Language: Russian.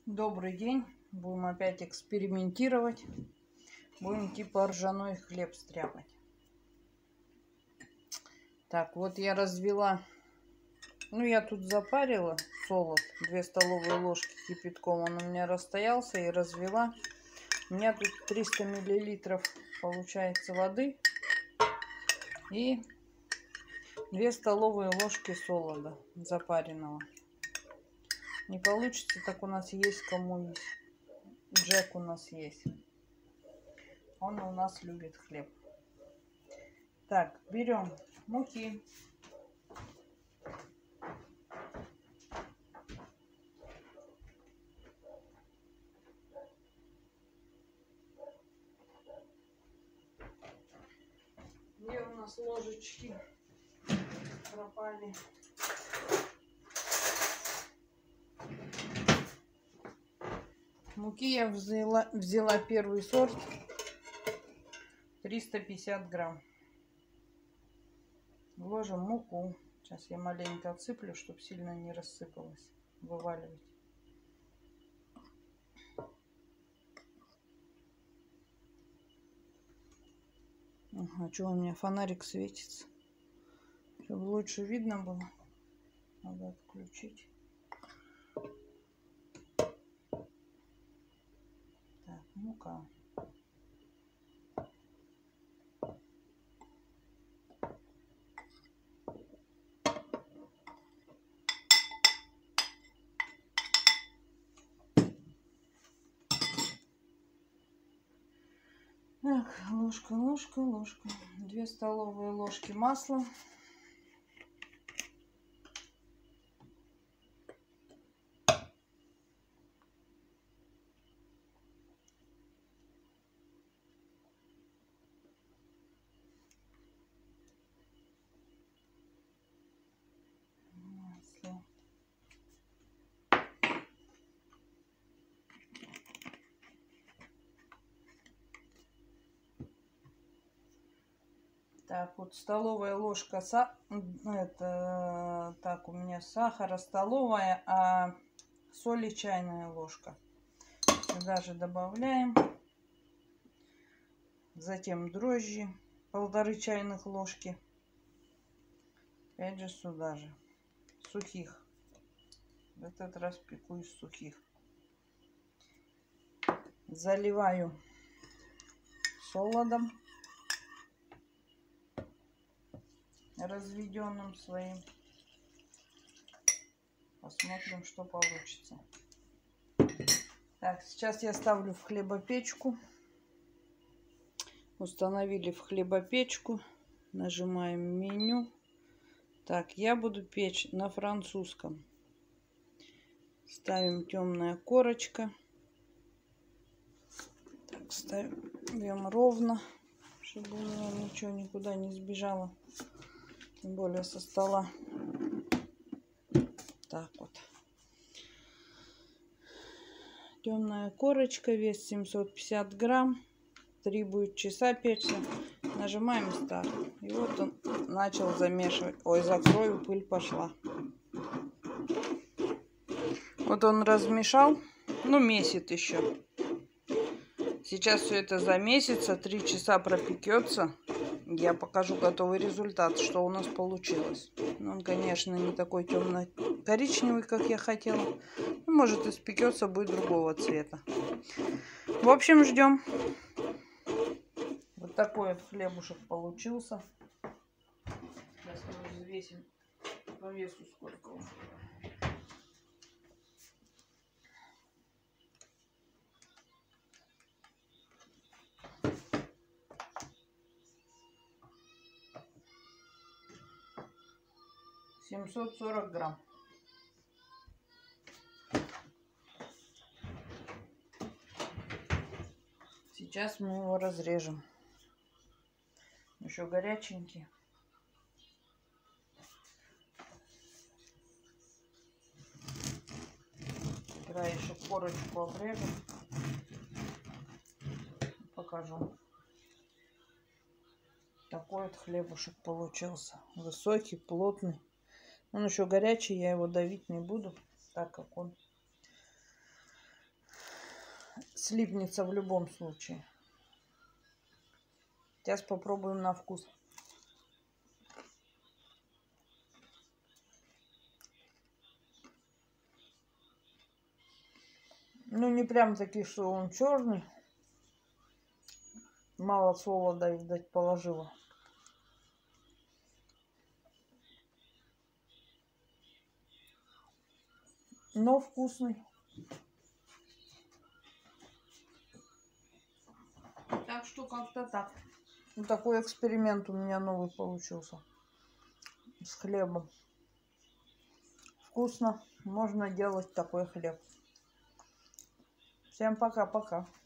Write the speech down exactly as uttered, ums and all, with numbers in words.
Добрый день. Будем опять экспериментировать. Будем типа ржаной хлеб стряпать. Так, вот я развела. Ну, я тут запарила солод. две столовые ложки кипятком. Он у меня расстоялся и развела. У меня тут триста миллилитров получается воды. И две столовые ложки солода запаренного. Не получится, так у нас есть кому есть. Джек у нас есть. Он у нас любит хлеб. Так, берем муки. Где у нас ложечки пропали? Муки я взяла, взяла первый сорт, триста пятьдесят грамм. Вложим муку. Сейчас я маленько отсыплю, чтобы сильно не рассыпалось. Вываливать. Ага, что у меня фонарик светится? Чтобы лучше видно было, надо отключить. Так, мука. Так, ложка, ложка, ложка. Две столовые ложки масла. Масло. Так, вот столовая ложка, са... это так у меня сахара столовая, а соли чайная ложка. Сюда же добавляем. Затем дрожжи, полторы чайных ложки. Опять же сюда же. Сухих. В этот раз пеку из сухих. Заливаю солодом. Разведенным своим. Посмотрим, что получится. Так, сейчас я ставлю в хлебопечку. Установили в хлебопечку. Нажимаем меню. Так, я буду печь на французском. Ставим темная корочка. Так, ставим ровно, чтобы у меня ничего никуда не сбежало. Тем более со стола. Так вот. Темная корочка, вес семьсот пятьдесят грамм. три будет часа печься. Нажимаем старт. И вот он начал замешивать. Ой, закрою, пыль пошла. Вот он размешал. Ну, месяц еще. Сейчас все это замесится. три часа пропекется. Я покажу готовый результат, что у нас получилось. Он, конечно, не такой темно-коричневый, как я хотела. Может, испекется, будет другого цвета. В общем, ждем. Вот такой вот хлебушек получился. Сейчас мы взвесим по весу сколько он. семьсот сорок грамм. Сейчас мы его разрежем. Еще горяченький. Краешек корочку обрежем. Покажу. Такой вот хлебушек получился. Высокий, плотный. Он еще горячий, я его давить не буду, так как он слипнется в любом случае. Сейчас попробуем на вкус. Ну, не прям таки, что он черный. Мало солода, видать, положила. Но вкусный. Так что как-то так. Вот такой эксперимент у меня новый получился. С хлебом. Вкусно. Можно делать такой хлеб. Всем пока-пока.